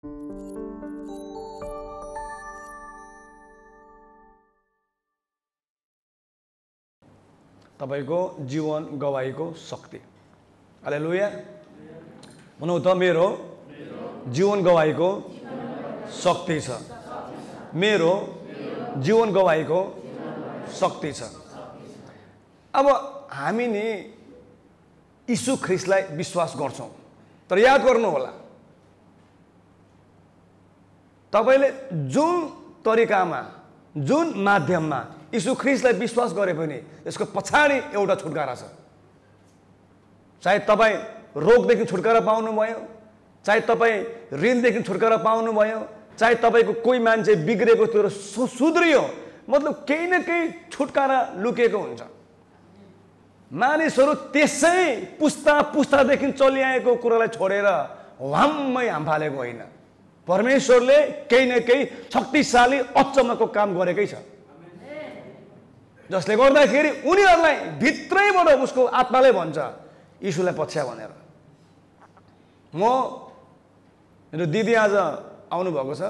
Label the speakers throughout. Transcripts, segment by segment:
Speaker 1: तपाईको जीवन गवाईको शक्ति। हालेलुया। भनौँ त मेरो जीवन गवाईको शक्ति छ। मेरो जीवन गवाईको शक्ति छ। अब हामी नि यीशु ख्रीष्टलाई विश्वास गर्छौं, तर याद गर्नु होला तपाईले जुन तरिकामा जुन माध्यममा यीशु ख्रीष्टलाई विश्वास गरे पनि यसको पछाडी एउटा छुटकारा छ। चाहे तपाई रोगदेखि छुटकारा पाउनुभयो, चाहे तपाई ऋणदेखि छुटकारा पाउनुभयो, चाहे तपाईको कोही मान्छे बिग्रेको थियो र सुध्रियो, मतलब केही न केही छुटकारा लुकेको हुन्छ। मानिसहरू त्यसै पुस्तादेखि चलिआएको कुरालाई छोडेर वाम्मै हामफालेको होइन। परमेश्वरले केही न केही शक्तिशाली अचम्मको काम गरेकै छ, जसले गर्दाखेरि उनीहरूलाई भित्रैबाट उसको आत्माले भन्छ यीशुलाई पछ्या भनेर। मेरो दिदी आज आउनु भएको छ,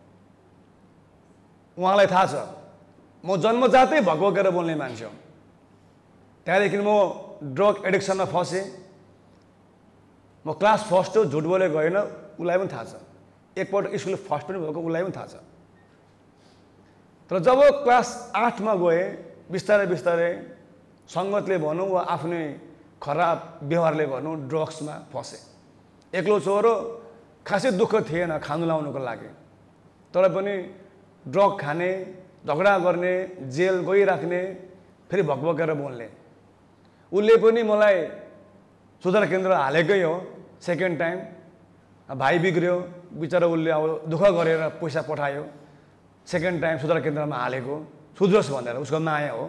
Speaker 1: उहाँलाई थाहा छ म जन्मजातै भगभगेर बोल्ने मान्छे हो। त्यहाँदेखि म ड्रग एडिक्सनमा फसेँ। म क्लास फर्स्ट हो, झुट बोले गएन, उसलाई पनि थाहा छ। एकपल्ट स्कुल फर्स्ट पनि भएको उसलाई पनि थाहा छ। तर जब क्लास 8 मा गएँ, बिस्तारै बिस्तारै सङ्गतले भनौँ वा आफ्नै खराब व्यवहारले भनौँ ड्रग्समा फसेँ। एक्लो छोरो, खासै दुःख थिएन खानु लाउनुको लागि, तर पनि ड्रग खाने, झगडा गर्ने, जेल गइराख्ने, फेरि भकभकेर बोल्ने। उसले पनि मलाई सुधार केन्द्र हालेकै हो सेकेन्ड टाइम। भाइ बिग्रियो बिचरा, उसले अब दुःख गरेर पैसा पठायो, सेकेन्ड टाइम सुधार केन्द्रमा हालेको, सुध्रोस् भनेर, उसको माया हो।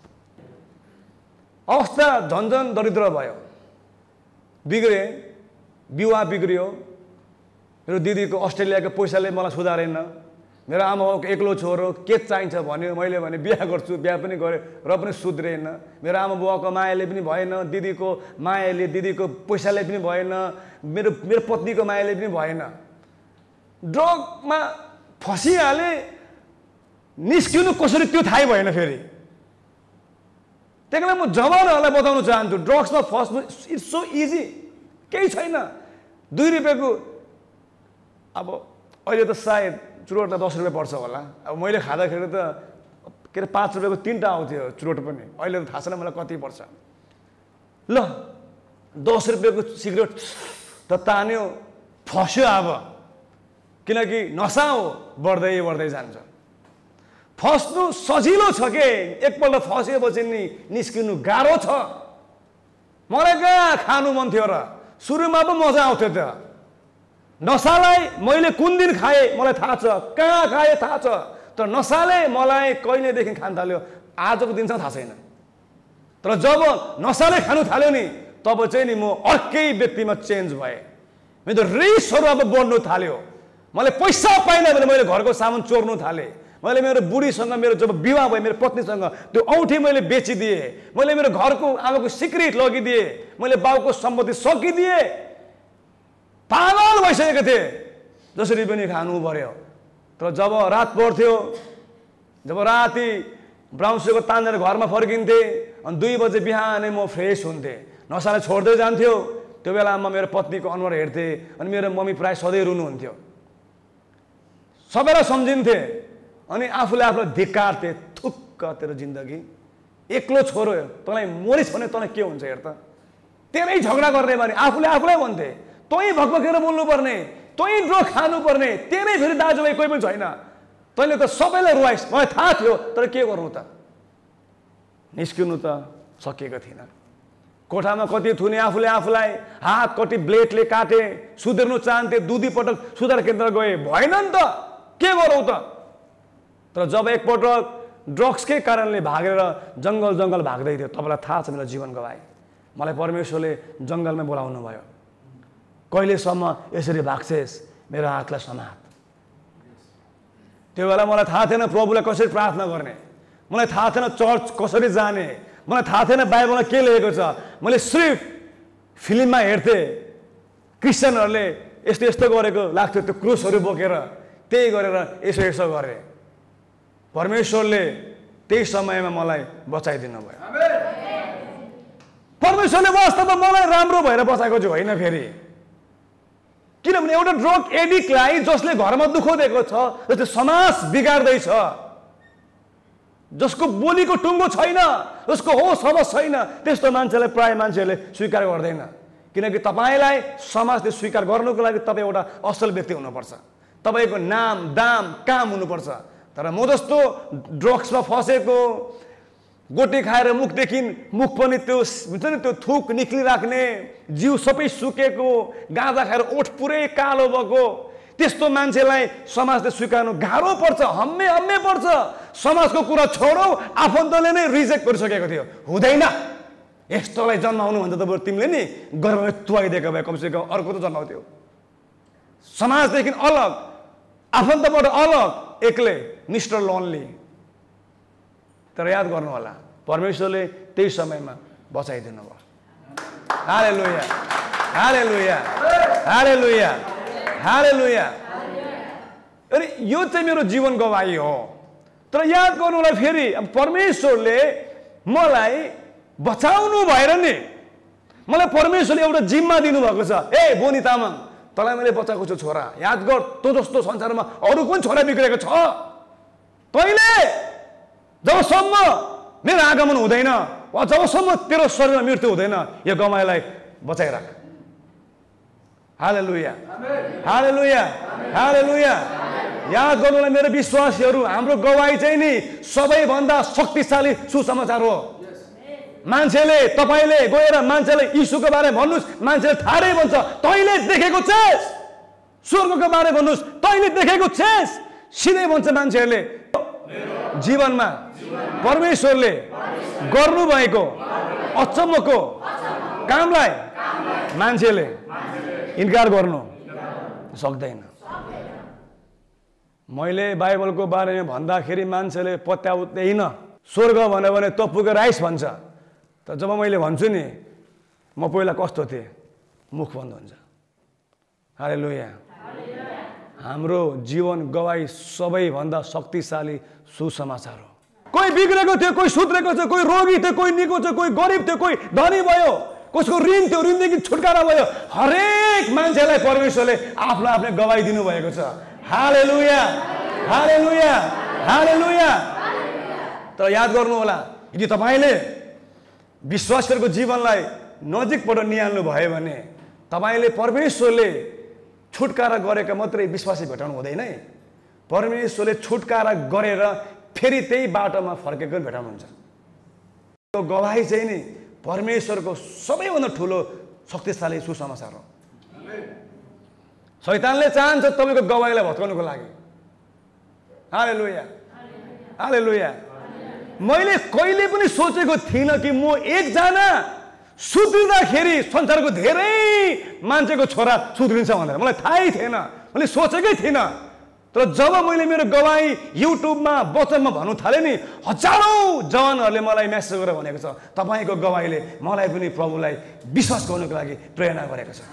Speaker 1: अवस्था झन्झन दरिद्र भयो, बिग्रे, विवाह बिग्रियो। मेरो दिदीको अस्ट्रेलियाको पैसाले मलाई सुधारेन। मेरो आमा बाबुको एक्लो छोरो, के चाहिन्छ भन्यो, मैले भने बिहा गर्छु, बिहा पनि गरेँ र पनि सुध्रेन। मेरो आमा बाबुको मायाले पनि भएन, दिदीको मायाले, दिदीको पैसाले पनि भएन, मेरो पत्नीको मायाले पनि भएन। ड्रगमा फसिहाले, निस्किनु कसरी त्यो थाहै भएन। फेरि त्यही कारण म जवानहरूलाई बताउन चाहन्छु, ड्रग्समा फस्नु इट्स सो इजी, केही छैन। 2 रुपियाँको, अब अहिले त सायद चुरोट त 10 रुपियाँ पर्छ होला। अब मैले खाँदाखेरि त के अरे 5 रुपियाँको 3टा आउँथ्यो चुरोट पनि, अहिले त थाहा छैन मलाई कति पर्छ। ल 10 रुपियाँको सिगरेट त तान्यो, फस्यो। अब किनकि नसा हो, बढ्दै बढ्दै जान्छ। फस्नु सजिलो छ के, एकपल्ट फसेपछि नि निस्किनु गाह्रो छ। मलाई कहाँ खानु मन थियो र, सुरुमा पो मजा आउँथ्यो त। नसालाई मैले कुन दिन खाएँ मलाई थाहा छ, कहाँ खाएँ थाहा छ, तर नसाले मलाई कहिलेदेखि खान थाल्यो आजको दिनसम्म थाहा छैन। तर जब नसाले खानु थाल्यो नि, तब चाहिँ नि म अर्कै व्यक्तिमा चेन्ज भएँ। मेरो रिसहरू अब बढ्नु थाल्यो। मैले पैसा पाइनँ भने मैले घरको सामान चोर्नु थालेँ। मैले मेरो बुढीसँग, मेरो जब विवाह भयो मेरो पत्नीसँग, त्यो औँठी मैले बेचिदिएँ। मैले मेरो घरको आमाको सिक्रेट लगिदिएँ। मैले बाउको सम्पत्ति सकिदिएँ। पागल भइसकेको थिएँ, जसरी पनि खानु पर्यो। तर जब रात पर्थ्यो, जब राति ब्राउन्सको तानेर घरमा फर्किन्थेँ, अनि 2 बजे बिहानै म फ्रेस हुन्थेँ, नसाले छोड्दै जान्थ्यो। त्यो बेलामा मेरो पत्नीको अनुहार हेर्थेँ, अनि मेरो मम्मी प्राय सधैँ रुनुहुन्थ्यो। सबैलाई सम्झिन्थे, अनि आफूलाई धिक्कार्थे, थुक्क तेरो जिन्दगी, एक्लो छोरो, तँलाई मरिस् भने तँलाई के हुन्छ हेर त। तेरै झगडा गर्ने भने आफूलाई भन्थे, तँै भकभकेर बोल्नुपर्ने, तँै ड्रग खानुपर्ने, तेरै फेरि दाजुभाइ कोही पनि छैन, तैँले त सबैलाई रुवाइस्। मलाई थाहा थियो, तर के गर्नु त, निस्किनु त सकेको थिइनँ। कोठामा कति थुने आफूलाई, हात कति ब्लेडले काटे, सुध्रिनु चाहन्थे, 2 पटक सुधार केन्द्र गए, भएन नि त, के गरौँ त। तर जब एकपटक ड्रग्सकै कारणले भागेर जङ्गल भाग्दै थियो, तपाईँलाई थाहा छ मेरो जीवन गवाएँ। मलाई परमेश्वरले जङ्गलमा बोलाउनु भयो। कहिलेसम्म यसरी भाग्छेस्, मेरो हातलाई समात। त्यो बेला मलाई थाहा थिएन प्रभुलाई कसरी प्रार्थना गर्ने, मलाई थाहा थिएन चर्च कसरी जाने, मलाई थाहा थिएन बाइबलमा के लेखेको छ। मैले सिर्फ फिल्ममा हेर्थेँ क्रिस्चियनहरूले यस्तो यस्तो गरेको लाग्थ्यो, त्यो क्रुसहरू बोकेर त्यही गरेर यसो यसो गरे। परमेश्वरले त्यही समयमा मलाई बचाइदिनु भयो। परमेश्वरले वास्तवमा मलाई राम्रो भएर बचाएको चाहिँ होइन फेरि। किनभने एउटा ड्रग एडिक्टलाई जसले घरमा दुःख दिएको छ, जसले समाज बिगार्दैछ, जसको बोलीको टुङ्गो छैन, जसको होस हवस छैन, त्यस्तो मान्छेलाई प्राय मान्छेहरूले स्वीकार गर्दैन। किनकि तपाईँलाई समाजले स्वीकार गर्नुको लागि तपाईँ एउटा असल व्यक्ति हुनुपर्छ, तपाईँको नाम दाम काम हुनुपर्छ। तर म जस्तो ड्रग्समा फसेको, गोटी खाएर मुख पनि त्यो हुन्छ नि त्यो थुक निक्लिराख्ने, जिउ सबै सुकेको, गाँजा खाएर ओठ पुरै कालो भएको, त्यस्तो मान्छेलाई समाजले स्वीकार्नु गाह्रो पर्छ, हम्मे पर्छ। समाजको कुरा छोडौ, आफन्तले नै रिजेक्ट गरिसकेको थियो। हुँदैन, यस्तोलाई जन्माउनु भन्दा त बरु तिमीले नि गर्भमा तुवाइदिएको भए कमसेकम अर्को त जन्माउँथ्यो। समाजदेखि अलग, आफन्तबाट अलग, एक्लै, मिस्टर लोनली। तर याद गर्नु होला, परमेश्वरले त्यही समयमा बचाइदिनु भयो। हालेलुया, हालेलुया, हालेलुया, हालेलुया। अरे यो चाहिँ मेरो जीवन गवाही हो। तर याद गर्नु होला फेरि, परमेश्वरले मलाई बचाउनु भएर नि मलाई परमेश्वरले एउटा जिम्मा दिनुभएको छ। ए बोनी तामाङ, तँलाई मैले बचाएको छु छोरा, याद गर, तँ जस्तो संसारमा अरू कुन छोरा बिग्रेको छ? तैँले जबसम्म मेरो आगमन हुँदैन वा जबसम्म तेरो शरीरमा मृत्यु हुँदैन, यो गवाईलाई बचाइराख। हालेलुया, हालेलुया, हालेलुया। याद गर्नुलाई मेरो विश्वासीहरू, हाम्रो गवाई चाहिँ नि सबैभन्दा शक्तिशाली सुसमाचार हो। मान्छेले, तपाईँले गएर मान्छेले यीशुको बारे भन्नुहोस्, मान्छेले ठाडै भन्छ तैँले देखेको छेस, स्वर्गको बारे भन्नुहोस् तैँले देखेको छेस, सिधै भन्छ मान्छेहरूले। जीवनमा परमेश्वरले गर्नुभएको अचम्मको कामलाई मान्छेले इन्कार गर्नु सक्दैन। मैले बाइबलको बारेमा भन्दाखेरि मान्छेले पत्याउँदैन। स्वर्ग भन्यो भने तपुको राइस भन्छ। तर जब मैले भन्छु नि म पहिला कस्तो थिएँ, मुख बन्द हुन्छ। हालेलुया। हाम्रो जीवन गवाई सबैभन्दा शक्तिशाली सुसमाचार हो। कोही बिग्रेको थियो, कोही सुध्रेको थियो, कोही रोगी थियो, कोही निको थियो, कोही गरिब थियो, कोही धनी भयो, कसको ऋण थियो, ऋणदेखि छुटकारा भयो। हरेक मान्छेलाई परमेश्वरले आफ्नो आफ्नो गवाई दिनुभएको छ। हालेलुया, हालेलुया, हालेलुया। तर याद गर्नु होला, यदि तपाईँले विश्वासको जीवनलाई नजिकबाट निहाल्नु भयो भने तपाईँले परमेश्वरले छुटकारा गरेका मात्रै विश्वासी भेटाउनु हुँदैन है। परमेश्वरले छुटकारा गरेर फेरि त्यही बाटोमा फर्केको भेटाउनुहुन्छ। यो गवाही चाहिँ नि परमेश्वरको सबैभन्दा ठुलो शक्तिशाली सुसमाचार हो। शैतानले चाहन्छ तपाईँको गवाहीलाई भत्काउनुको लागि। हालेलुया, हालेलुया। मैले कहिले पनि सोचेको थिइनँ कि म एकजना सुध्रिँदाखेरि संसारको धेरै मान्छेको छोरा सुध्रिन्छ भनेर। मलाई थाहै थिएन, मैले सोचेकै थिइनँ। तर जब मैले मेरो गवाही युट्युबमा वचनमा भन्नु थालेँ नि, हजारौँ जवानहरूले मलाई मेसेज गरेर भनेको छ तपाईँको गवाहीले मलाई पनि प्रभुलाई विश्वास गर्नुको लागि प्रेरणा गरेको छ।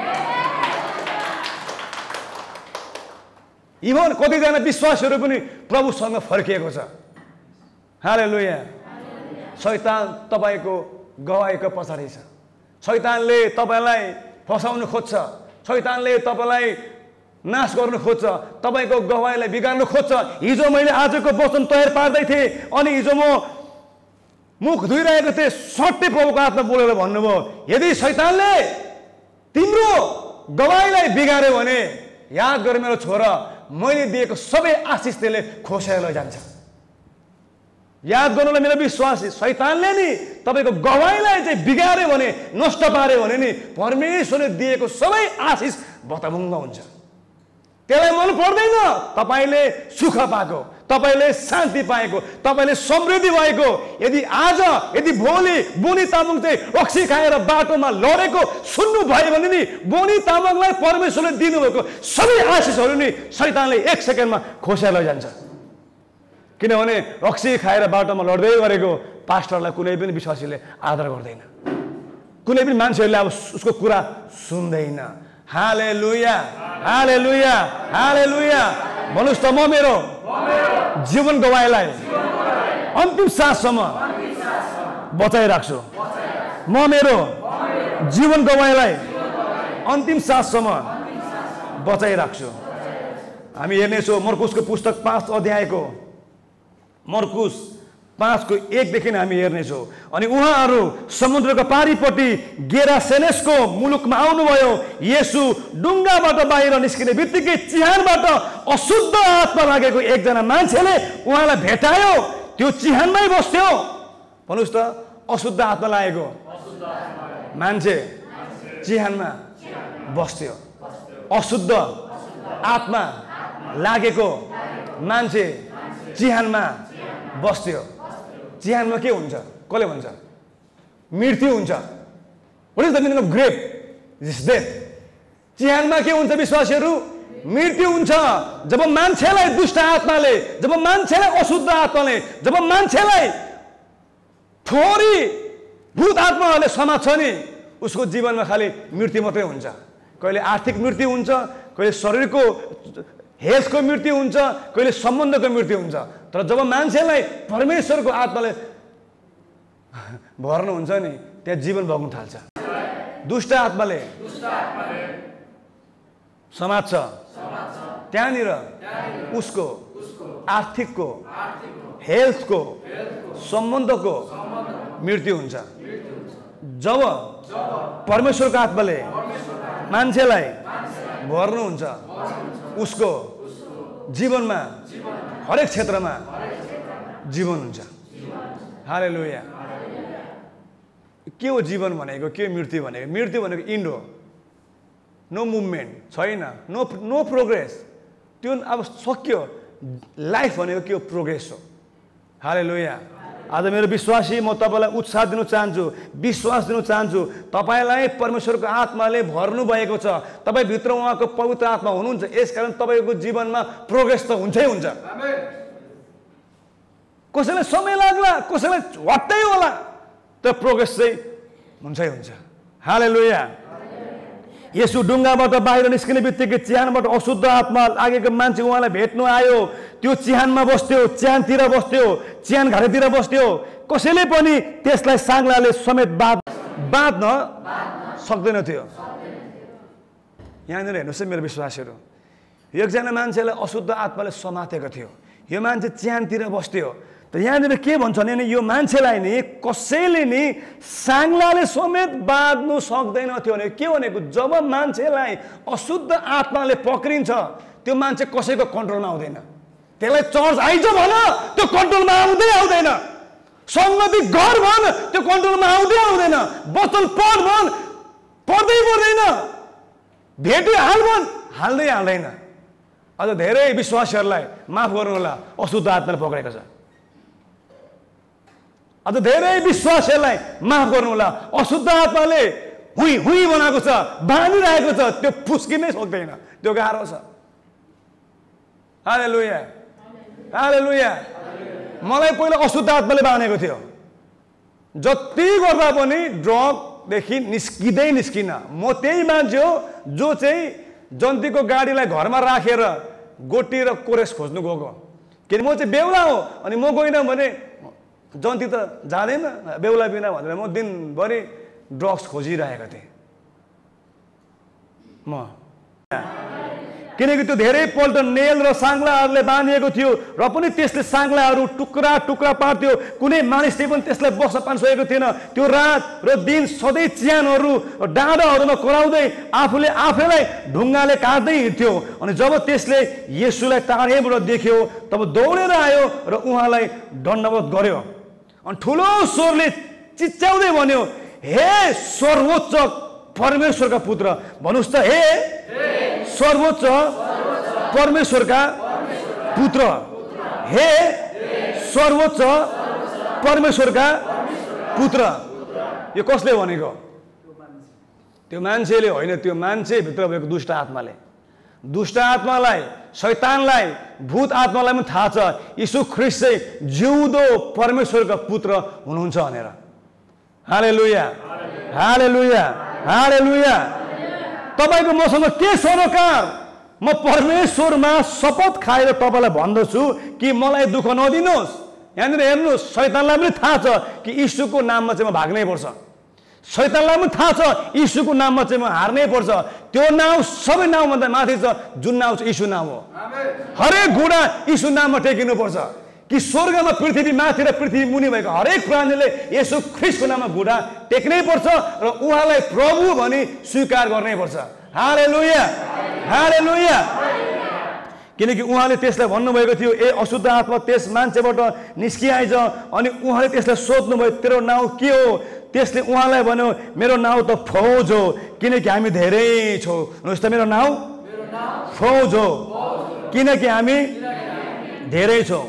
Speaker 1: इभन कतिजना विश्वासीहरू पनि प्रभुसँग फर्किएको छ। हालेलुया। शैतान तपाईँको गवाहीको पछाडि छ। शैतानले तपाईँलाई फसाउन खोज्छ, शैतानले तपाईँलाई नाश गर्नु खोज्छ, तपाईँको गवाहीलाई बिगार्नु खोज्छ। हिजो मैले आजको वचन तयार पार्दै थिएँ अनि हिजो म मुख धोइरहेको थिएँ, सट्टै प्रभुको हातमा बोलेर भन्नुभयो, यदि शैतानले तिम्रो गवाहीलाई बिगार्यो भने याद गरे मेरो छोरा, मैले दिएको सबै आशिष त्यसले खोसेर लैजान्छ। याद गर्नुलाई मेरो विश्वास, शैतानले नि तपाईँको गवाहीलाई चाहिँ बिगार्यो भने, नष्ट पार्यो भने नि परमेश्वरले दिएको सबै आशिष भताभुङ्ग हुन्छ। त्यसलाई मन पर्दैन तपाईँले सुख पाएको, तपाईँले शान्ति पाएको, तपाईँले समृद्धि भएको। यदि आज यदि भोलि बोनी तामाङ चाहिँ रक्सी खाएर बाटोमा लडेको सुन्नु भयो भने नि बोनी तामाङलाई परमेश्वरले दिनुभएको सबै आशिषहरू नि शैतानले एक सेकेन्डमा खोसेर लैजान्छ। किनभने रक्सी खाएर बाटोमा लड्दै गरेको पास्टरलाई कुनै पनि विश्वासीले आदर गर्दैन, कुनै पनि मान्छेहरूले अब उसको कुरा सुन्दैन। हालेलुया हालेलुया हालेलुया भन्नुस् त म मेरो जीवन गवाएलाई अन्तिम साससम्म बचाइराख्छु म मेरो जीवन गवाएलाई अन्तिम साससम्म बचाइराख्छु हामी हेर्नेछौँ मर्कुसको पुस्तक 5 अध्यायको मर्कुस 5 को 1 देखि हामी हेर्नेछौँ अनि उहाँहरू समुद्रको पारीपट्टि गेरासेनेसको मुलुकमा आउनुभयो येशू डुङ्गाबाट बाहिर निस्किने बित्तिकै चिहानबाट अशुद्ध आत्मा लागेको एकजना मान्छेले उहाँलाई भेटायो त्यो चिहानमै बस्थ्यो भन्नुस् त अशुद्ध आत्मा लागेको मान्छे चिहानमा बस्थ्यो अशुद्ध आत्मा लागेको मान्छे चिहानमा बस्थ्यो चिहानमा के हुन्छ कसले भन्छ मृत्यु हुन्छ what is the meaning of grave this death चिहानमा के हुन्छ विश्वासीहरू मृत्यु हुन्छ जब मान्छेलाई दुष्ट आत्माले जब मान्छेलाई अशुद्ध आत्माले जब मान्छेलाई थोरी भूत आत्माहरूले समात्छ नि उसको जीवनमा खाली मृत्यु मात्रै हुन्छ कहिले आर्थिक मृत्यु हुन्छ कहिले शरीरको हेल्थको मृत्यु हुन्छ कहिले सम्बन्धको मृत्यु हुन्छ तर जब मान्छेलाई परमेश्वरको आत्माले भर्नुहुन्छ नि त्यहाँ जीवन भोग्न थाल्छ दुष्ट आत्माले समात्छ त्यहाँनिर उसको आर्थिकको हेल्थको सम्बन्धको मृत्यु हुन्छ जब परमेश्वरको आत्माले मान्छेलाई भर्नुहुन्छ उसको जीवनमा हरेक क्षेत्रमा जीवन हुन्छ हालेलुया के हो जीवन भनेको के मृत्यु भनेको इन्ड हो नो मुभमेन्ट छैन नो प्रोग्रेस त्यो अब सक्यो लाइफ भनेको के हो प्रोग्रेस हो हालेलुया आज मेरो विश्वासी म तपाईलाई उत्साह दिन चाहन्छु विश्वास दिन चाहन्छु तपाईलाई परमेश्वरको आत्माले भर्नु भएको छ तपाई भित्र उहाँको पवित्र आत्मा हुनुहुन्छ यसकारण तपाईको जीवनमा प्रोग्रेस त हुन्छै हुन्छ कसैलाई समय लाग्ला कसैलाई हट्टै होला तर प्रोग्रेस चाहिँ हुन्छै हुन्छ हालेलुया येशू डुङ्गाबाट बाहिर निस्किने बित्तिकै चिहानबाट अशुद्ध आत्मा लागेको मान्छे उहाँलाई भेट्नु आयो त्यो चिहानमा बस्थ्यो चिहानतिर बस्थ्यो चिहान घारीतिर बस्थ्यो कसैले पनि त्यसलाई साङ्लाले समेत बाँध्न सक्दैन थियो यहाँनिर हेर्नुहोस् है मेरो विश्वासीहरू एकजना मान्छेलाई अशुद्ध आत्माले समातेको थियो यो मान्छे चिहानतिर बस्थ्यो त यहाँनिर के भन्छ भने यो मान्छेलाई नि कसैले नि साङ्लाले समेत बाँध्नु सक्दैन थियो भने के भनेको जब मान्छेलाई अशुद्ध आत्माले पक्रिन्छ त्यो मान्छे कसैको कन्ट्रोलमा आउँदैन त्यसलाई चर्च आइज भन त्यो कन्ट्रोलमा आउँदैन संगति घर भन त्यो कन्ट्रोलमा आउँदैन वचन पढ भन पर्दैन भेटी हाल भन हाल्दैन अझ धेरै विश्वासीहरूलाई माफ गर्नु होला अशुद्ध आत्माले पक्रेको छ अझ धेरै विश्वासीहरूलाई माफ गर्नु होला अशुद्ध आत्माले हुई बनाएको छ बाँधिरहेको छ त्यो फुस्किनै सक्दैन त्यो गाह्रो छ हालेलुया हालेलुया मलाई पहिला अशुद्ध आत्माले बाँधेको थियो जति गर्दा पनि ड्रगदेखि निस्किन म त्यही मान्छे हो जो चाहिँ जन्तीको गाडीलाई घरमा राखेर गोटी र कोरेस खोज्नु गएको किन म चाहिँ बेहुला हो अनि म गइनँ भने जन्ती त जाँदैन बेहुला बिना भनेर म दिनभरि ड्रग्स खोजिरहेको थिएँ म किनकि त्यो धेरैपल्ट नेल र साङ्लाहरूले बाँधिएको थियो र पनि त्यसले साङ्लाहरू टुक्रा टुक्रा पार्थ्यो कुनै मानिसले पनि त्यसलाई बस्न पाउन सकेको थिएन त्यो रात र दिन सधैँ चिहानहरू डाँडाहरूमा कराउँदै आफूले आफैलाई ढुङ्गाले काट्दै हिँड्थ्यो अनि जब त्यसले येशूलाई टाढैबाट देख्यो तब दौडेर आयो र उहाँलाई दण्डवत गर्यो अनि ठुलो स्वरले चिच्याउँदै भन्यो हे सर्वोच्च परमेश्वरका पुत्र भन्नुस् त हे सर्वोच्च परमेश्वरका पुत्र हे सर्वोच्च परमेश्वरका पुत्र यो कसले भनेको त्यो मान्छेले होइन त्यो मान्छे भित्र भएको दुष्ट आत्माले दुष्ट आत्मालाई शैतानलाई भूत आत्मालाई पनि थाहा छ यीशु ख्रीष्ट चाहिँ जिउँदो परमेश्वरका पुत्र हुनुहुन्छ भनेर हालेलुया हालेलुया हालेलुया तपाईको मसँग के सरोकार? म परमेश्वरमा शपथ खाएर तपाईलाई भन्दछु कि मलाई दुःख नदिनुहोस्। यहाँनिर हेर्नुहोस्, शैतानलाई पनि थाहा छ कि यीशुको नाममा चाहिँ म भाग्नै पर्छ। शैतानलाई पनि थाहा छ यीशुको नाममा चाहिँ म हार्नै पर्छ। त्यो नाउँ सबै नाउँभन्दा माथि छ, जुन नाउँ चाहिँ यीशु नाम हो। हरेक घुँडा यीशु नाममा टेकिनु पर्छ कि स्वर्गमा पृथ्वी माथि र पृथ्वी मुनि भएको हरेक प्राणीले येशू ख्रीष्टको नाममा घुँडा टेक्नै पर्छ र उहाँलाई प्रभु भनी स्वीकार गर्नै पर्छ। हालेलुया, हालेलुया। किनकि उहाँले त्यसलाई भन्नुभएको थियो, ए अशुद्ध आत्मा त्यस मान्छेबाट निस्किआइज। अनि उहाँले त्यसलाई सोध्नुभयो, तेरो नाउँ के हो? त्यसले उहाँलाई भन्यो, मेरो नाउँ त फौज हो, किनकि हामी धेरै छौँ। भन्नुहोस् त, मेरो नाउँ फौज हो, किनकि हामी धेरै छौँ।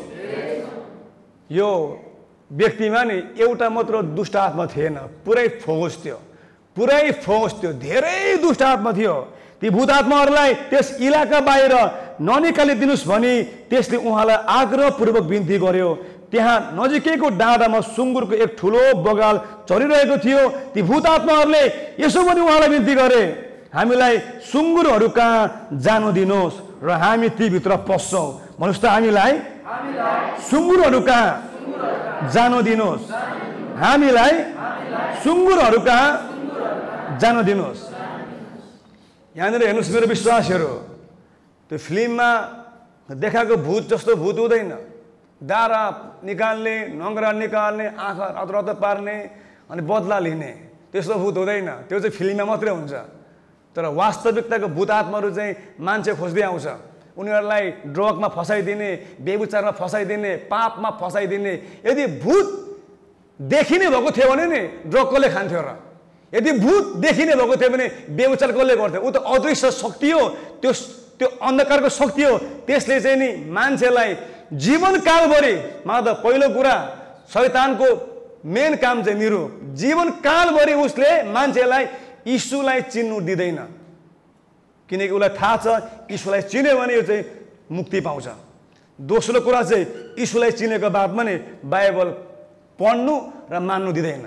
Speaker 1: यो व्यक्तिमा नि एउटा मात्र दुष्ट आत्मा थिएन, पुरै फौज थियो, पुरै फौज थियो, धेरै दुष्ट आत्मा थियो। ती भूत आत्माहरूलाई त्यस इलाका बाहिर ननिकालिदिनुहोस् भनी त्यसले उहाँलाई आग्रहपूर्वक बिन्ती गर्यो। त्यहाँ नजिकैको डाँडामा सुँगुरको एक ठुलो बगाल चरिरहेको थियो। ती भूत आत्माहरूले यसो पनि उहाँलाई बिन्ती गरे, हामीलाई सुँगुरहरू कहाँ जानु दिनुहोस् र हामी तीभित्र पस्छौँ। भन्नुहोस् त, हामीलाई सुँगुरहरू कहाँ जानु दिनुहोस्, हामीलाई सुँगुरहरू कहाँ जानु दिनुहोस्। यहाँनिर हेर्नुहोस् मेरो विश्वासहरू, त्यो फिल्ममा देखाएको भूत जस्तो भूत हुँदैन। दारा निकाल्ने, नङ्ग्रा निकाल्ने, आँखा रत पार्ने अनि बदला लिने, त्यस्तो भूत हुँदैन। त्यो चाहिँ फिल्ममा मात्रै हुन्छ। तर वास्तविकताको भूत आत्माहरू चाहिँ मान्छे खोज्दै आउँछ। उनीहरूलाई ड्रगमा फसाइदिने, बेविचारमा फसाइदिने, पापमा फसाइदिने। यदि भूत देखिने भएको थियो भने नि ड्रग कसले खान्थ्यो र? यदि भूत देखिने भएको थियो भने बेविचार कसले गर्थ्यो? ऊ त अदृश्य शक्ति हो, त्यो अन्धकारको शक्ति हो। त्यसले चाहिँ नि मान्छेलाई जीवनकालभरि, मा त पहिलो कुरा शैतानको मेन काम चाहिँ निरो, जीवनकालभरि उसले मान्छेलाई यीशुलाई चिन्नु दिँदैन। किनकि उसलाई थाहा छ यीशुलाई चिन्यो भने यो चाहिँ मुक्ति पाउँछ। दोस्रो कुरा चाहिँ यीशुलाई चिनेको बादमा नि बाइबल पढ्नु र मान्नु दिँदैन।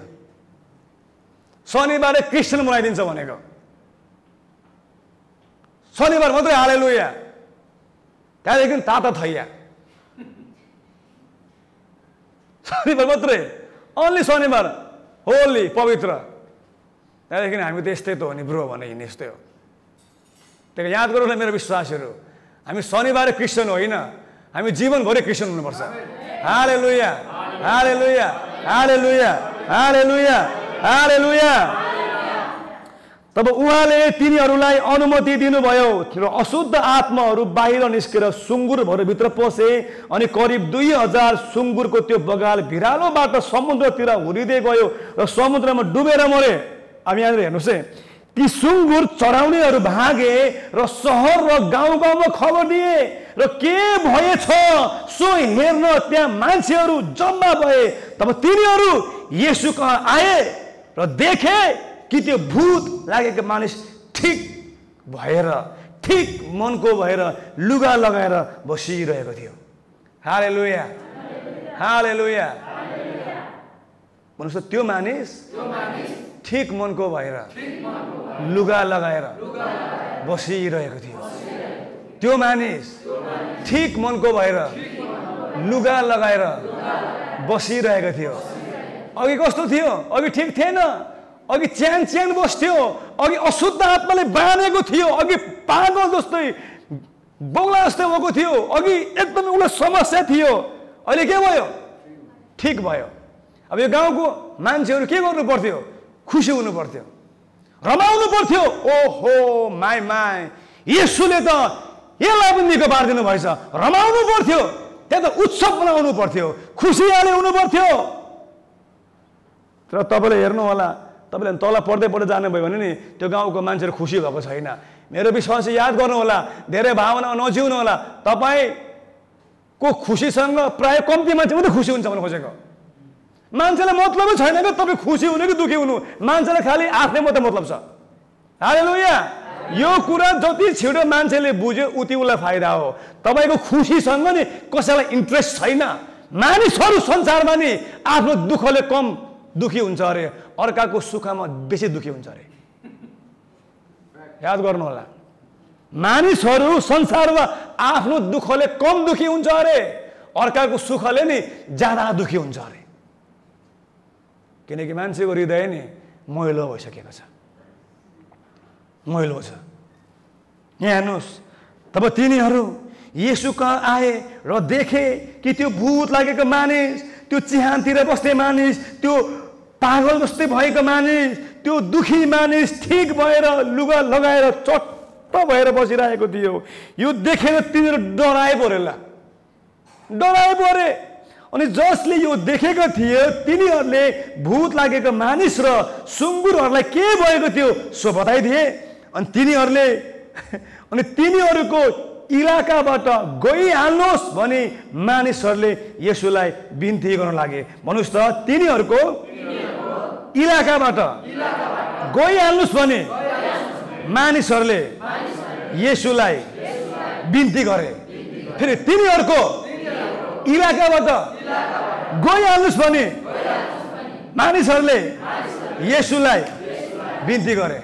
Speaker 1: शनिबार क्रिस्चियन बनाइदिन्छ भनेको, शनिबार मात्रै हालेलुया, त्यहाँदेखि ताता थैया, शनिबार मात्रै, अन्ली शनिबार होली पवित्र, त्यहाँदेखि हामी त यस्तै त हो नि ब्रो भने हिँड्ने यस्तै हो। त्यही याद गरौँ न मेरो विश्वासहरू, हामी शनिबार क्रिस्चियन होइन, हामी जीवनभरि क्रिस्चियन हुनुपर्छ। हालेलुया, हालेलुया, हालेलुया, हालेलुया, हालेलुया। तब उहाँले तिनीहरूलाई अनुमति दिनुभयो र अशुद्ध आत्माहरू बाहिर निस्केर सुँगुरहरूभित्र पसे अनि करिब 2000 सुँगुरको त्यो बगाल भिरालोबाट समुद्रतिर हुरिँदै गयो र समुद्रमा डुबेर मरे। अब यहाँनिर हेर्नुहोस् है, ती सुँगुर चराउनेहरू भागे र सहर र गाउँ गाउँमा खबर दिए र के भएछ सो हेर्न त्यहाँ मान्छेहरू जम्मा भए। तब तिनीहरू येशू कहाँ आए र देखे कि त्यो भूत लागेको मानिस ठिक भएर, ठिक मनको भएर लुगा लगाएर बसिरहेको थियो। हालेलुया, हालेलुया। भन्नुहोस् त, त्यो मानिस ठिक मनको भएर लुगा लगाएर बसिरहेको थियो। त्यो मानिस ठिक मनको भएर लुगा लगाएर बसिरहेको थियो। अघि कस्तो थियो? अघि ठिक थिएन, अघि च्यान च्यान बस्थ्यो, अघि अशुद्ध आत्माले बाँधेको थियो, अघि पागल जस्तै बौला जस्तै भएको थियो, अघि एकदमै उसलाई समस्या थियो। अहिले के भयो? ठिक भयो। अब यो गाउँको मान्छेहरू के गर्नु पर्थ्यो? खुसी हुनु पर्थ्यो, रमाउनु पर्थ्यो। ओहो माई माई, येशूले त यसलाई पनि निको पारिदिनु भएछ, रमाउनु पर्थ्यो। त्यहाँ त उत्सव मनाउनु पर्थ्यो, खुसियाली हुनु पर्थ्यो। तर तपाईँले हेर्नु होला, तपाईँले तल पढ्दै पढ्दै जानुभयो भने नि त्यो गाउँको मान्छेहरू खुसी भएको छैन। मेरो विश्वास याद गर्नु होला, धेरै भावना नजिउनु होला। तपाईँको खुसीसँग प्राय कम्ती मान्छे मात्रै खुसी हुन्छ भने खोजेको। मान्छेलाई मतलबै छैन कि तपाईँ खुसी हुनु कि दुःखी हुनु, मान्छेलाई खालि आफ्नै मात्रै मतलब छ। हालेलुया। यो कुरा जति छिटो मान्छेले बुझ्यो उति उसलाई फाइदा हो। तपाईँको खुसीसँग नि कसैलाई इन्ट्रेस्ट छैन। मानिसहरू संसारमा नि आफ्नो दुःखले कम दुःखी हुन्छ अरे, अर्काको सुखमा बेसी दुःखी हुन्छ अरे। याद गर्नु होला। मानिसहरू संसारमा आफ्नो दुःखले कम दुखी हुन्छ अरे, अर्काको सुखले नि ज्यादा दुखी हुन्छ अरे। किनकि मान्छेको हृदय नि मैलो भइसकेको छ, मैलो छ। यहाँ हेर्नुहोस्, तब तिनीहरू येशू कहाँ आए र देखे कि त्यो भूत लागेको मानिस, त्यो चिहानतिर बस्ने मानिस, त्यो पागल जस्तै भएको मानिस, त्यो दुखी मानिस ठीक भएर लुगा लगाएर चट्ट भएर बसिरहेको थियो। यो देखेर तिनीहरू डराए परेला, डराए परे। अनि जसले यो देखेको थियो तिनीहरूले भूत लागेको मानिस र सुँगुरहरूलाई के भएको थियो सो बताइदिए। अनि तिनीहरूको इलाकाबाट गइहाल्नुहोस् भनी मानिसहरूले येशूलाई बिन्ती गर्न लागे। भन्नुहोस् त, तिनीहरूको इलाकाबाट गइहाल्नुहोस् भने मानिसहरूले येशूलाई बिन्ती गरे। फेरि तिनीहरूको इलाकाबाट गइहाल्नुहोस् भने मानिसहरूले येशूलाई बिन्ती गरे।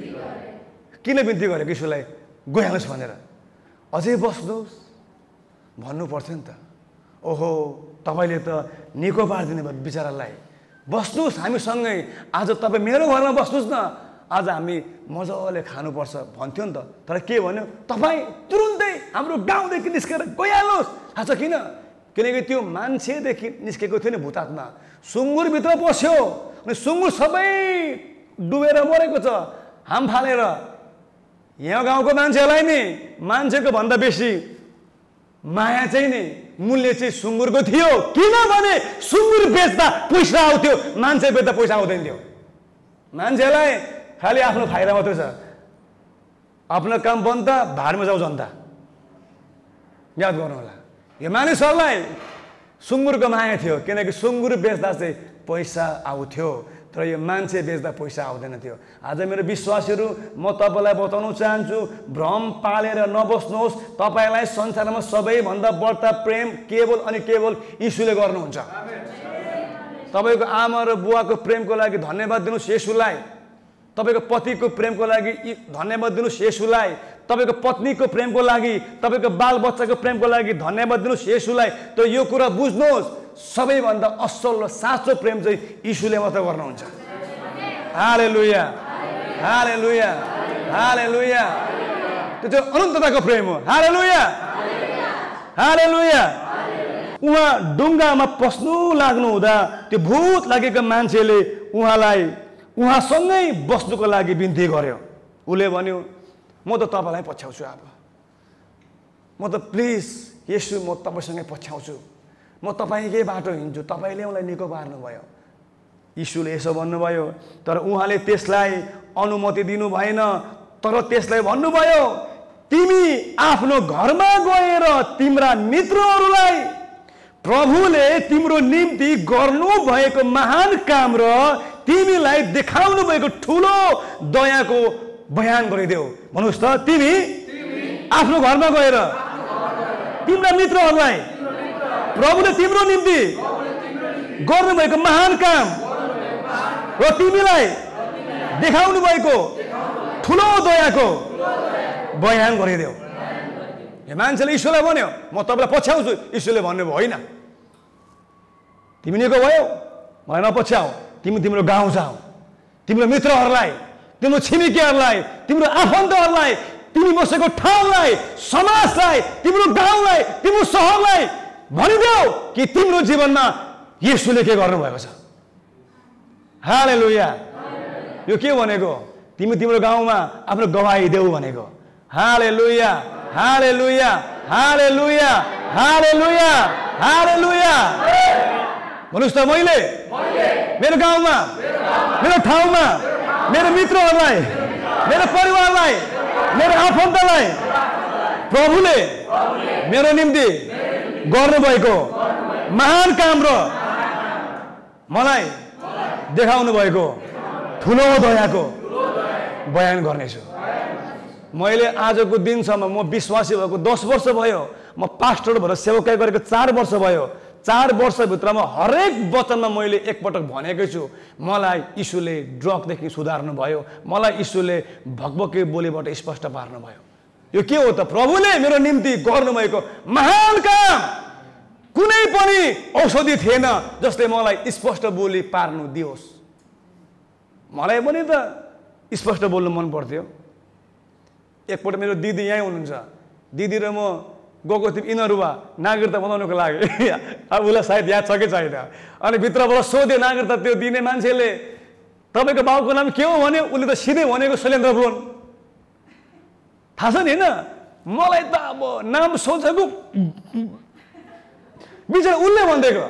Speaker 1: किन बिन्ती गरे? येशूलाई गइहाल्नुहोस् भनेर। अझै बस्नुहोस् भन्नु पर्थ्यो नि त। ओहो, तपाईँले त निको पारिदिनु भयो बिचरालाई, बस्नुहोस् हामीसँगै, आज तपाईँ मेरो घरमा बस्नुहोस् न, आज हामी मजाले खानुपर्छ भन्थ्यो नि त। तर के भन्यो? तपाईँ तुरुन्तै हाम्रो गाउँदेखि निस्केर गइहाल्नुहोस्। थाहा छ किन? किनकि त्यो मान्छेदेखि निस्केको थियो नि भूतात्मा, सुँगुरभित्र पस्यो। अनि सुँगुर सबै डुबेर मरेको छ हाम फालेर। यहाँ गाउँको मान्छेहरूलाई नि मान्छेको भन्दा बेसी माया चाहिँ नि मूल्य चाहिँ सुँगुरको थियो। किनभने सुँगुर बेच्दा पैसा आउँथ्यो, मान्छे बेच्दा पैसा आउँदैन थियो। मान्छेलाई खालि आफ्नो फाइदा मात्रै छ, आफ्नो काम बन्द, भाडमा जाऊ जनता। याद गर्नु होला, यो मानिसहरूलाई सुँगुरको माया थियो, किनकि सुँगुर बेच्दा चाहिँ पैसा आउँथ्यो, तर यो मान्छे बेच्दा पैसा आउँदैन थियो। आज मेरो विश्वासीहरू, म तपाईँलाई बताउन चाहन्छु, भ्रम पालेर नबस्नुहोस्। तपाईँलाई संसारमा सबैभन्दा बढ्ता प्रेम केवल अनि केवल यीशुले गर्नुहुन्छ। तपाईँको आमा र बुवाको प्रेमको लागि धन्यवाद दिनुहोस् येशूलाई। तपाईँको पतिको प्रेमको लागि धन्यवाद दिनुहोस् येशूलाई। तपाईँको पत्नीको प्रेमको लागि, तपाईँको बालबच्चाको प्रेमको लागि धन्यवाद दिनुहोस् येशूलाई। त यो कुरा बुझ्नुहोस्, सबैभन्दा असल र साँचो प्रेम चाहिँ यीशुले मात्र गर्नुहुन्छ। हालेलुया, हालेलुया, हालेलुया। त्यो चाहिँ अनन्तताको प्रेम हो। हालेलुया, हालेलुया। उहाँ डुङ्गामा पस्नु लाग्नु हुँदा त्यो भूत लागेको मान्छेले उहाँसँगै बस्नुको लागि बिन्ती गर्यो। उसले भन्यो, म त तपाईँलाई पछ्याउँछु, अब म त प्लिज येशू, म तपाईँसँगै पछ्याउँछु, म तपाईँकै बाटो हिँड्छु, तपाईँले मलाई निको पार्नुभयो। यीशुले यसो भन्नुभयो, तर उहाँले त्यसलाई अनुमति दिनु भएन। तर त्यसलाई भन्नुभयो, तिमी आफ्नो घरमा गएर तिम्रा मित्रहरूलाई प्रभुले तिम्रो निम्ति गर्नु भएको महान काम र तिमीलाई देखाउनु भएको ठुलो दयाको बयान गरिदेऊ। भन्नुहोस् त, तिमी आफ्नो घरमा गएर तिम्रा मित्रहरूलाई प्रभुले तिम्रो निम्ति गर्नुभएको महान काम र तिमीलाई देखाउनु भएको ठुलो दयाको बयान गरिदेऊ। मान्छेले यीशुलाई भन्यो, म तपाईँलाई पछ्याउँछु। यीशुले भन्नुभयो, होइन, तिमी निको भयो, मलाई नपछ्याऊ। तिमी तिम्रो गाउँ जाऊ, तिम्रो मित्रहरूलाई, तिम्रो छिमेकीहरूलाई, तिम्रो आफन्तहरूलाई, तिमी बसेको ठाउँलाई, समाजलाई, तिम्रो गाउँलाई, तिम्रो सहरलाई भनिदेऊ कि तिम्रो जीवनमा येशूले के गर्नुभएको छ। हालेलुया। यो के भनेको? तिमी तिम्रो गाउँमा आफ्नो गवाही देऊ भनेको। हालेलुया, हालेलुया, हालेलुया, हालेलुया, हालेलुया। भन्नुहोस् त, मैले मेरो गाउँमा, मेरो ठाउँमा, मेरो मित्रहरूलाई, मेरो परिवारलाई, मेरो आफन्तलाई प्रभुले मेरो निम्ति गर्नुभएको महान काम र मलाई देखाउनु भएको ठुलो दयाको बयान गर्नेछु। मैले आजको दिनसम्म, म विश्वासी भएको 10 वर्ष भयो, म पास्टर भएर सेवकाई गरेको 4 वर्ष भयो, 4 वर्षभित्रमा हरेक वचनमा मैले एकपटक भनेकै छु, मलाई यीशुले ड्रगदेखि सुधार्नु भयो, मलाई यीशुले भकभके बोलीबाट स्पष्ट पार्नु भयो। यो के हो त? प्रभुले मेरो निम्ति गर्नुभएको महान काम। कुनै पनि औषधि थिएन जसले मलाई स्पष्ट बोली पार्नु दियोस्। मलाई पनि त स्पष्ट बोल्नु मन पर्थ्यो। एकपल्ट मेरो दिदी यहीँ हुनुहुन्छ, दिदी र म गएको थियौँ इनरुवा नागरिकता बनाउनुको लागि। अब उसलाई सायद याद छ कि छैन। अनि भित्रबाट सोध्यो नागरिकता त्यो दिने मान्छेले, तपाईँको बाबुको नाम के हो भन्यो। उसले त सिधै भनेको शैलेन्द्र ब्रोन। थाहा छ नि होइन? मलाई त अब नाम सोचेको बिचरा उसले भनिदिएको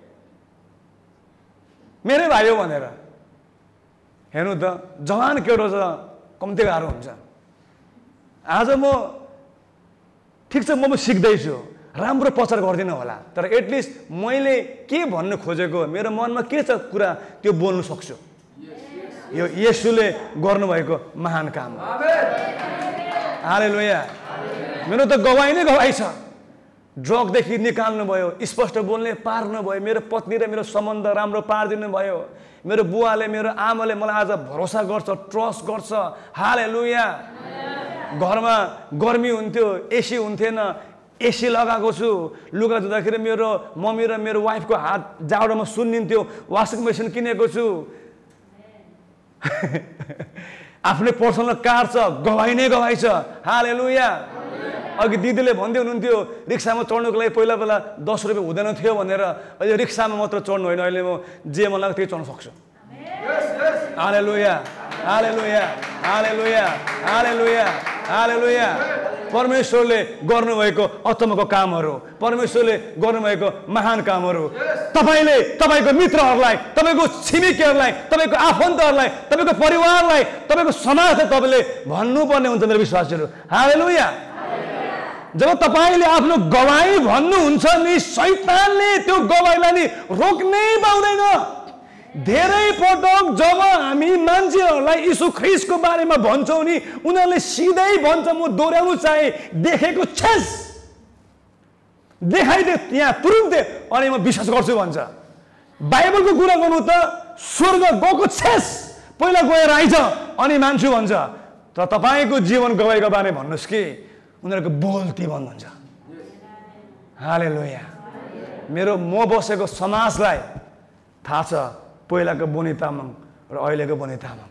Speaker 1: मेरै भाइ हो भनेर। हेर्नु त जवान केटो छ, कम्ती गाह्रो हुन्छ। आज म ठिक छ, म सिक्दैछु, राम्रो प्रचार गर्दिनँ होला, तर एटलिस्ट मैले के भन्नु खोजेको, मेरो मनमा के छ कुरा त्यो बोल्नु सक्छु। यो येशूले गर्नुभएको महान काम हो। हालेलुया। मेरो त गवाई नै गवाई छ। ड्रगदेखि निकाल्नु भयो, स्पष्ट बोल्ने पार्नु भयो, मेरो पत्नी र मेरो सम्बन्ध राम्रो पारिदिनु भयो, मेरो बुवाले मेरो आमाले मलाई आज भरोसा गर्छ, ट्रस्ट गर्छ। हालेलुया। घरमा गर्मी हुन्थ्यो, एसी हुन्थेन, एसी लगाएको छु। लुगा धुँदाखेरि मेरो मम्मी र मेरो वाइफको हात जाडोमा सुन्निन्थ्यो, वासिङ मेसिन किनेको छु। आफ्नै पर्सनल कार छ, गवाई नै गवाई छ। हालेलुया। अघि दिदीले भन्दै हुनुहुन्थ्यो रिक्सामा चढ्नुको लागि पहिला 10 रुपियाँ हुँदैन थियो भनेर, अहिले रिक्सामा मात्र चढ्नु होइन, अहिले म जे मन लाग्यो त्यही चढ्न सक्छु। हालेलुया, हालेलुया, हालेलुया, हालेलुया, हालेलुया। परमेश्वरले गर्नुभएको अचम्मको कामहरू, परमेश्वरले गर्नुभएको महान कामहरू तपाईँले तपाईँको मित्रहरूलाई, तपाईँको छिमेकीहरूलाई, तपाईँको आफन्तहरूलाई, तपाईँको परिवारलाई, तपाईँको समाजलाई तपाईँले भन्नुपर्ने हुन्छ मेरो विश्वासहरू। हालेलुया। जब तपाईँले आफ्नो गवाई भन्नुहुन्छ नि, शैतानले त्यो गवाईलाई नि रोक्नै पाउँदैन। धेरै पटक जब हामी मान्छेहरूलाई यीशु ख्रीष्टको बारेमा भन्छौँ नि, उनीहरूले सिधै भन्छ, म दोहोऱ्याउनु चाहे देखेको छेस, देखाइदे त्यहाँ तुरुन्तै, अनि म विश्वास गर्छु भन्छ। बाइबलको कुरा गर्नु त स्वर्ग गएको छेस, पहिला गएर आइज अनि मान्छु भन्छ। तर तपाईँको जीवन गवाईको बारेमा भन्नुहोस् कि उनीहरूको बोल्ती बन्द हुन्छ। हालेलुया। मेरो म बसेको समाजलाई थाहा छ पहिलाको बोनी तामाङ र अहिलेको बोनी तामाङ।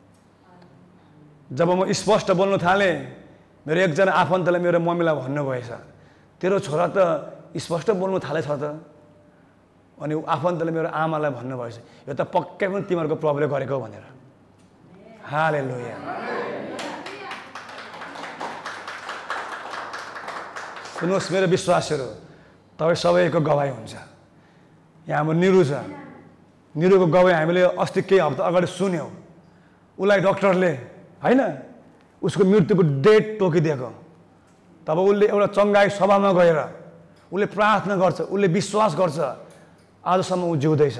Speaker 1: जब म स्पष्ट बोल्न थालेँ, मेरो एकजना आफन्तले मेरो मम्मीलाई भन्नुभएछ, तेरो छोरा त स्पष्ट बोल्नु थालेछ त। अनि आफन्तले मेरो आमालाई भन्नुभएछ, यो त पक्कै पनि तिमीहरूको प्रभुले गरेको भनेर। हालेलुया। सुन्नुहोस् मेरो विश्वासहरू, तपाईँ सबैको गवाई हुन्छ। यहाँ हाम्रो निरु छ, निरुको गवाई हामीले अस्ति केही हप्ता अगाडि सुन्यौँ। उसलाई डक्टरले होइन उसको मृत्युको डेट तोकिदिएको। तब उसले एउटा चङ्गाई सभामा गएर उसले प्रार्थना गर्छ, उसले विश्वास गर्छ, आजसम्म ऊ जिउँदैछ।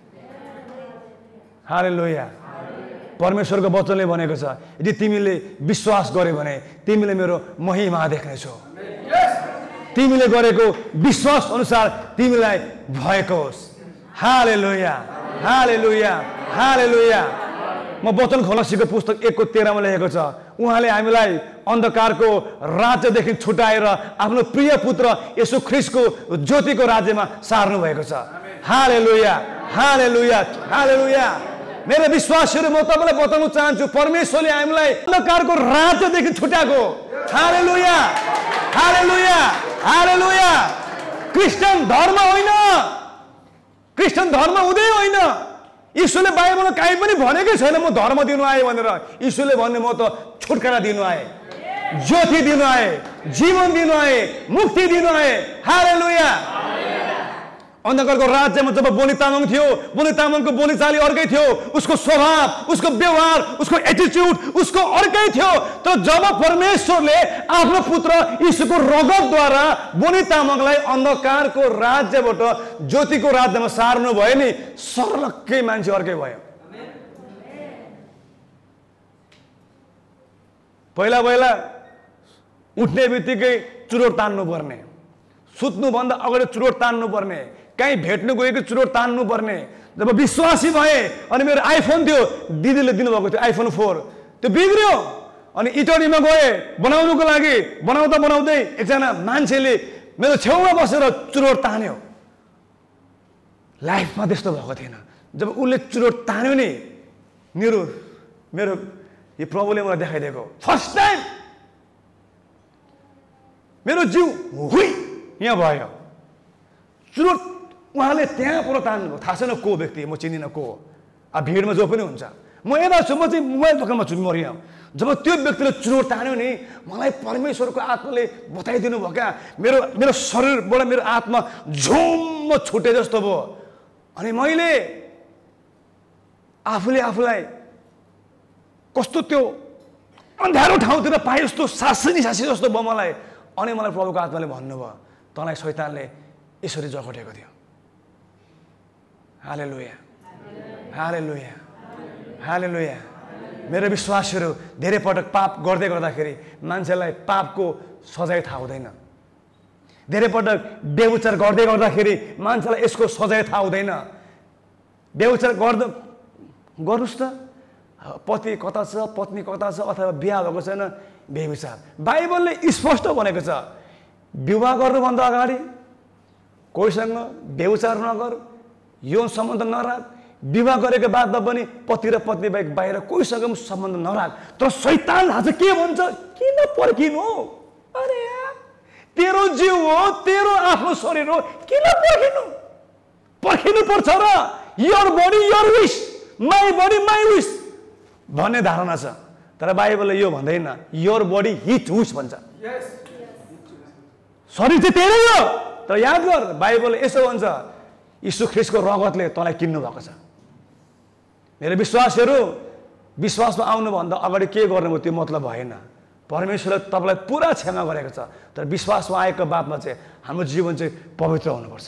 Speaker 1: हालेलुया। परमेश्वरको वचनले भनेको छ, यदि तिमीले विश्वास गर्यो भने तिमीले मेरो महिमा देख्नेछौ। तिमीले गरेको विश्वास अनुसार तिमीलाई भएको होस्। हालेलुया, हालेलुया, हालेलुया। म वचन खोलसीको पुस्तक 1:13 मा लेखेको छ, उहाँले हामीलाई अन्धकारको राज्यदेखि छुटाएर आफ्नो प्रिय पुत्र येशू ख्रीष्टको ज्योतिको राज्यमा सार्नु भएको छ। हालेलुया, हालेलुया, हालेलुया। मेरो विश्वासहरू म तपाईँलाई बताउन चाहन्छु, परमेश्वरले हामीलाई अन्धकारको राज्यदेखि छुटाएको। हालेलुया, हालेलुया, हालेलुया। क्रिस्चियन धर्म होइन, क्रिस्चियन धर्म हुँदै होइन। यीशुले बाइबलमा कहीँ पनि भनेकै छैन म धर्म दिनु आएँ भनेर। यीशुले भन्ने म त छुटकारा दिनु आएँ, ज्योति दिनु आएँ, जीवन दिनु आएँ, मुक्ति दिनु आएँ। हालेलुया। अन्धकारको राज्यमा जब बोनी तामाङ थियो, बोनी तामाङको बोलीचाली अर्कै थियो, उसको स्वभाव, उसको व्यवहार, उसको एटिट्युड उसको अर्कै थियो। तर जब परमेश्वरले आफ्नो पुत्र यीशुको रगतद्वारा बोनी तामाङलाई अन्धकारको राज्यबाट ज्योतिको राज्यमा सार्नु भयो नि, सर्लक्कै मान्छे अर्कै भयो। पहिला पहिला उठ्ने बित्तिकै चुरोट तान्नु पर्ने, सुत्नुभन्दा अगाडि चुरोट तान्नुपर्ने, कहीँ भेट्नु गएको चुरोट तान्नुपर्ने। जब विश्वासी भए अनि मेरो आइफोन थियो, दिदीले दिनुभएको थियो आइफोन 4, त्यो बिग्रियो अनि इटलीमा गए बनाउनुको लागि। बनाउँदा बनाउँदै एकजना मान्छेले मेरो छेउमा बसेर चुरोट तान्यो। लाइफमा त्यस्तो भएको थिएन। जब उसले चुरोट तान्यो नि, मेरो यो प्रभुले मलाई देखाइदिएको फर्स्ट टाइम मेरो जिउ हुई यहाँ भयो। चुरोट उहाँले त्यहाँ पर तान्नुभयो। थाहा छैन को व्यक्ति, म चिन्दिनँ को। अब भिडमा जो पनि हुन्छ, म यता छु, म चाहिँ मोबाइल दोकानमा छु मरिया। जब त्यो व्यक्तिले चुरोट तान्यो नि, मलाई परमेश्वरको आत्माले बताइदिनु भयो क्या, मेरो शरीरबाट मेरो आत्मा झुम्म छुटे जस्तो भयो। अनि मैले आफूलाई कस्तो त्यो अन्धारो ठाउँतिर पाए जस्तो सासी जस्तो भयो मलाई। अनि मलाई प्रभुको आत्माले भन्नुभयो, तँलाई शैतानले यसरी जगटेको थियो। हालेलुया, हालेलुया, हालेलुया। मेरो विश्वासहरू धेरै पटक पाप गर्दै गर्दाखेरि मान्छेलाई पापको सजाय थाहा हुँदैन। धेरै पटक व्यभिचार गर्दै गर्दाखेरि मान्छेलाई यसको सजाय थाहा हुँदैन। व्यभिचार गर्नुहोस् त, पति कता छ, पत्नी कता छ, अथवा बिहा भएको छैन, व्यभिचार। बाइबलले स्पष्ट भनेको छ, विवाह गर्नुभन्दा अगाडि कोहीसँग व्यभिचार नगर, यौन सम्बन्ध नराख। विवाह गरेको बादमा पनि पति र पत्नी बाहेक बाहिर कोहीसँग पनि सम्बन्ध नराख। तर शैतान आज के भन्छ, किन पर्खिनु? अरे यार, तेरो जिउ हो, तेरो आफ्नो शरीर हो, किन पर्खिनु? पर्खिनु पर्छ र। Your body your wish, my body my wish भन्ने धारणा छ। तर बाइबलले यो भन्दैन, योर बडी हिज विश भन्छ। शरीर चाहिँ तेरै हो। तर याद गर, बाइबलले यसो भन्छ, यीशु ख्रीष्टको रगतले तँलाई किन्नु भएको छ। मेरो विश्वासहरू विश्वासमा आउनुभन्दा अगाडि के गर्नुभयो त्यो मतलब भएन। परमेश्वरले तपाईँलाई पुरा क्षमा गरेको छ। तर विश्वासमा आएको बादमा चाहिँ हाम्रो जीवन चाहिँ पवित्र हुनुपर्छ,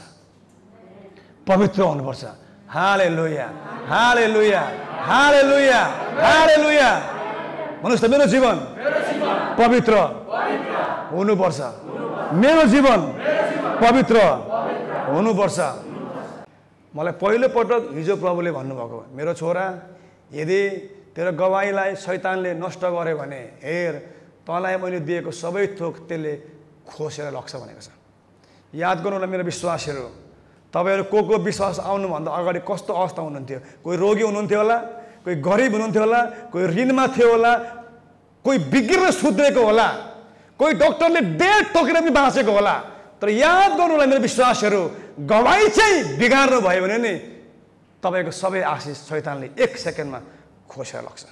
Speaker 1: पवित्र हुनुपर्छ। हालेलुया, हालेलुया, हालेलुया, हालेलुया। भन्नुहोस् त, मेरो जीवन पवित्र हुनुपर्छ। मेरो जीवन पवित्र हुनुपर्छ। मलाई पहिलो पटक हिजो प्रभुले भन्नुभएको, मेरो छोरा, यदि तेरो गवाईलाई शैतानले नष्ट गर्यो भने हेर, तँलाई मैले दिएको सबै थोक त्यसले खोसेर लग्छ भनेको छ। याद गर्नु होला मेरो विश्वासहरू, तपाईँहरू को विश्वास आउनुभन्दा अगाडि कस्तो अवस्था हुनुहुन्थ्यो? कोही रोगी हुनुहुन्थ्यो होला, कोही गरिब हुनुहुन्थ्यो होला, कोही ऋणमा थियो होला, कोही बिग्रेर सुध्रेको होला, कोही डक्टरले डेढ टोकेर पनि बाँचेको होला। तर याद गर्नु होला मेरो विश्वासहरू, गवाई चाहिँ बिगार्नु भयो भने नि तपाईँको सबै आशिष शैतानले 1 सेकेन्डमा खोसेर लग्छ।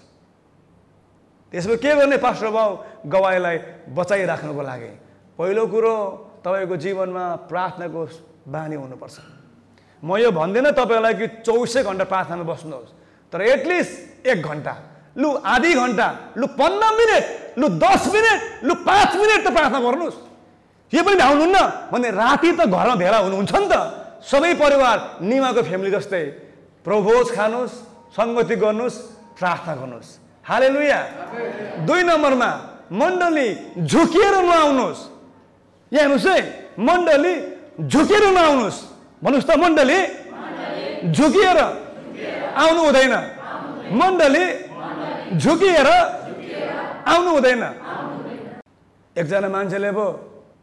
Speaker 1: त्यसमा के गर्ने पास्टर बाउ? गवाईलाई बचाइराख्नुको लागि पहिलो कुरो तपाईँको जीवनमा प्रार्थनाको बानी हुनुपर्छ। म यो भन्दिनँ तपाईँलाई कि 24 घन्टा प्रार्थनामा बस्नुहोस्, तर एटलिस्ट 1 घन्टा, लु आधी घन्टा, लु 15 मिनट, लु 10 मिनट, लु 5 मिनट त प्रार्थना गर्नुहोस्। यो पनि भ्याउनुहुन्न भने राति त घरमा भेला हुनुहुन्छ नि त, सबै परिवार निमाको फ्यामिली जस्तै प्रभोज खानुहोस्, सङ्गति गर्नुहोस्, प्रार्थना गर्नुहोस्। हालेलुया। 2 नम्बरमा मण्डली झुकिएर नआउनुहोस्। यहाँ हेर्नुहोस् है, मण्डली झुकिएर नआउनुहोस्। भन्नुहोस् त, मण्डली झुकिएर आउनु हुँदैन। मण्डली झुकिएर आउनु हुँदैन। एकजना मान्छेले पो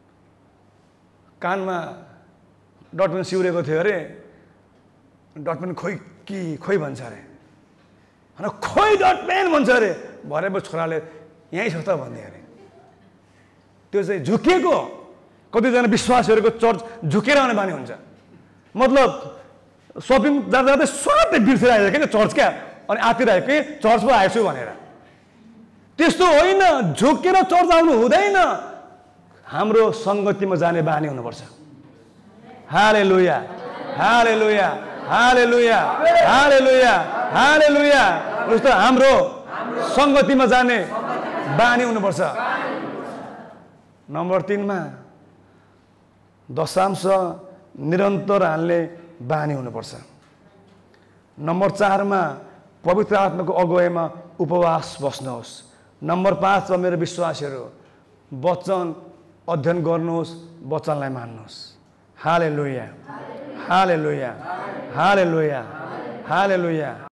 Speaker 1: कानमा डटपेन सिउरेको थियो अरे, डटपेन खोइ भन्छ अरे, होइन खोइ डटपेन भन्छ अरे, भरे पो छोराले यहीँ छ त भन्दै अरे। त्यो चाहिँ झुकिएको। कतिजना विश्वासीहरूको चर्च झुकेर आउने बानी हुन्छ। मतलब सपिङ जाँदा जाँदै स्वाटै बिर्सिरहेको क्या चर्च, क्या अनि आतिरहेको कि चर्च पो आएछु भनेर। त्यस्तो होइन, झुकेर चर्च आउनु हुँदैन। हाम्रो सङ्गतिमा जाने बानी हुनुपर्छ। हालेलुया, हालेलुया, हालेलुया, हालेलुया, हालेलुया। जस्तो हाम्रो सङ्गतिमा जाने बानी हुनुपर्छ। नम्बर 3 मा दशांश निरन्तर हाल्ने बानी हुनुपर्छ। नम्बर 4 मा पवित्र आत्माको अगुवाईमा उपवास बस्नुहोस्। नम्बर 5 मा मेरो विश्वासहरू वचन अध्ययन गर्नुहोस्, वचनलाई मान्नुहोस्। हालेलुया, हालेलुया, हालेलुया, हालेलुया।